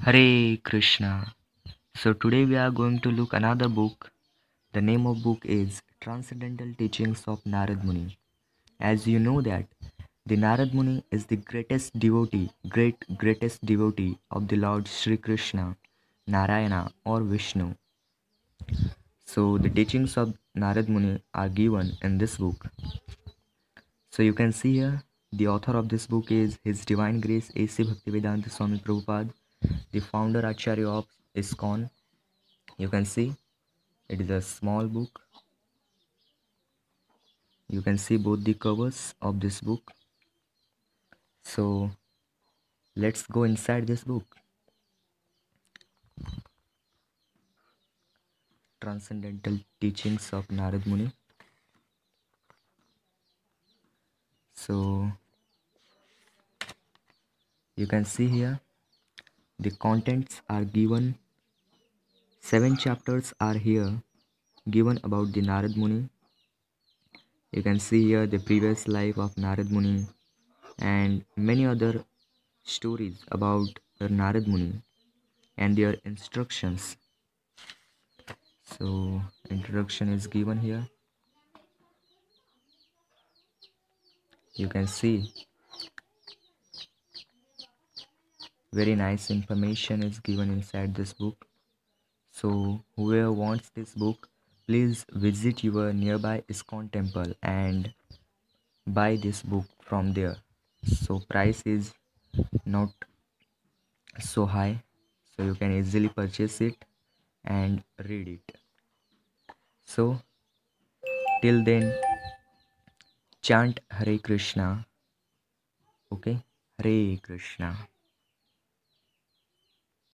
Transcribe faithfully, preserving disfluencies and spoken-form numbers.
Hare Krishna. So today we are going to look another book. The name of book is Transcendental Teachings of Narad Muni. As you know that the Narad Muni is the greatest devotee, great greatest devotee of the Lord Sri Krishna, Narayana or Vishnu. So the teachings of Narad Muni are given in this book. So you can see here the author of this book is His Divine Grace A C Bhaktivedanta Swami Prabhupada, the founder Acharya of ISKCON. You can see it is a small book. You can see both the covers of this book. So let's go inside this book. Transcendental Teachings of Narad Muni. So you can see here the contents are given. Seven chapters are here given about the Narad Muni. You can see here the previous life of Narad Muni and many other stories about the Narad Muni and their instructions. So introduction is given here. You can see very nice information is given inside this book. So whoever wants this book, please visit your nearby ISKCON temple and buy this book from there. So price is not so high, so you can easily purchase it and read it. So till then, chant Hare Krishna. Okay, Hare Krishna.